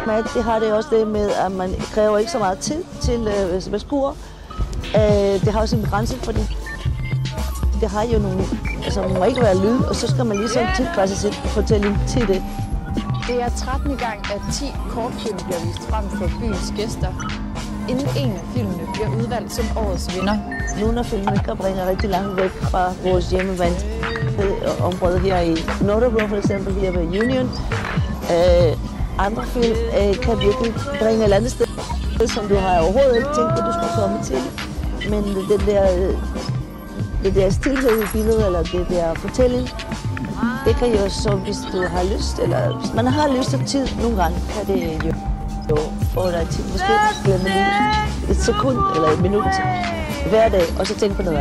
performative, det har det også det med, at man kræver ikke så meget tid til beskuer. Det har også en begrænset, fordi det har jo nogle, altså man må ikke være lyd, og så skal man ligesom tilpasse sit fortælling til det. Det er 13. gang, at 10 kortfilm bliver vist frem for byens gæster, inden en af filmene bliver udvalgt som årets vinder. Nogle af filmene kan bringe rigtig langt væk fra vores hjemmevand område her i Nordebro, for eksempel her ved Union. Andre film kan virkelig bringe et andet sted, som du har overhovedet ikke tænkt, at du skulle komme til. Men det der stilhed i billedet, eller det der fortælling, det kan jo så, hvis du har lyst, eller hvis man har lyst til tid, nogle gange kan det jo få dig til måske glemme lige et sekund eller et minut hver dag, og så tænke på noget.